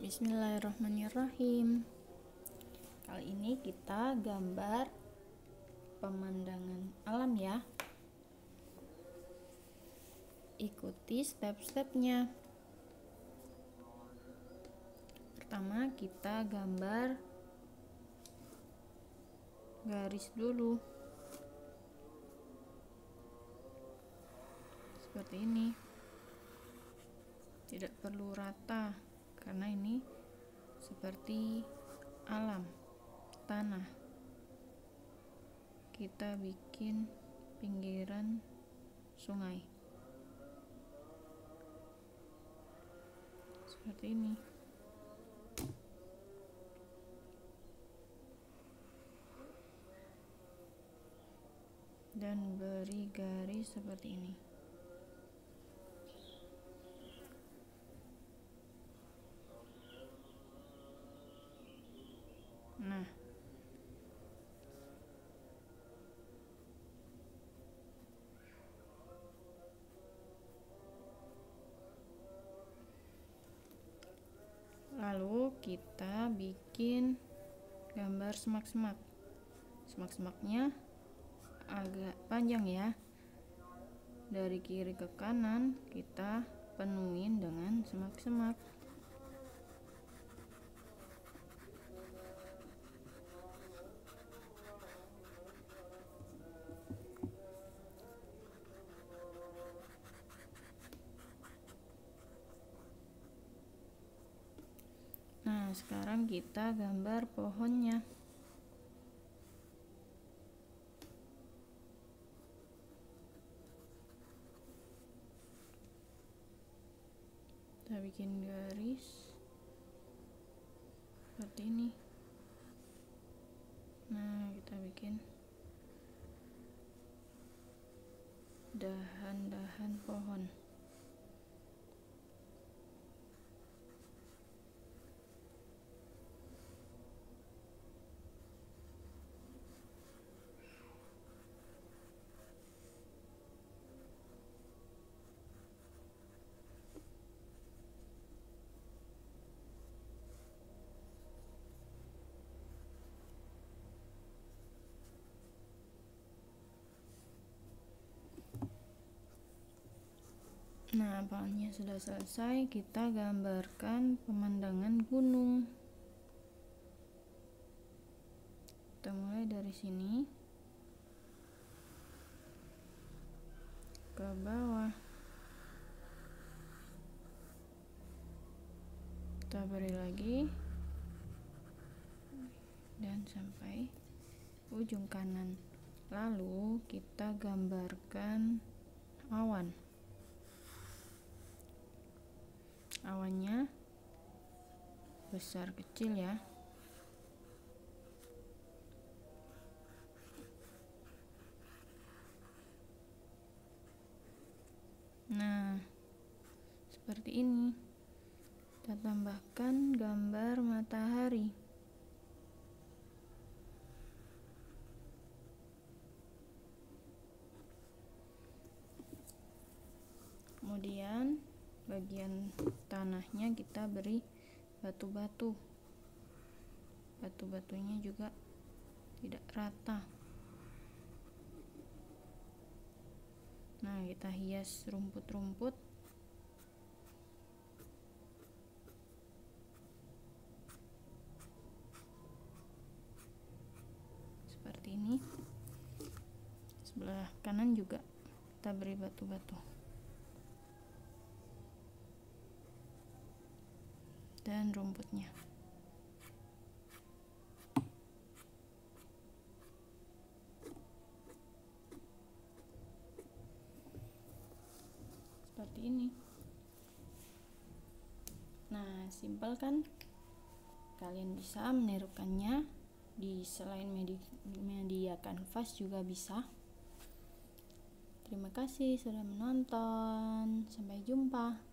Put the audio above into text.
Bismillahirrahmanirrahim. Kali ini kita gambar pemandangan alam ya. Ikuti step-stepnya. Pertama kita gambar garis dulu. Seperti ini. Tidak perlu rata karena ini seperti alam tanah. Kita bikin pinggiran sungai seperti ini. Dan beri garis seperti ini. Nah, lalu kita bikin gambar semak-semak. Semak-semaknya agak panjang ya. Dari kiri ke kanan kita penuhin dengan semak-semak. Nah, sekarang kita gambar pohonnya. Kita bikin garis seperti ini. Nah, kita bikin dahan-dahan pohon. Nah, pohonnya sudah selesai, kita gambarkan pemandangan gunung. Kita mulai dari sini ke bawah. Kita beri lagi dan sampai ujung kanan. Lalu kita gambarkan awan. Awannya besar kecil ya. Nah, seperti ini. Kita tambahkan gambar matahari. Kemudian bagian tanahnya kita beri batu-batu. Batu-batunya juga tidak rata. Nah, kita hias rumput-rumput. Seperti ini. Sebelah kanan juga kita beri batu-batu. Dan rumputnya. Seperti ini. Nah, simpel kan? Kalian bisa menirukannya di selain media kanvas juga bisa. Terima kasih sudah menonton. Sampai jumpa.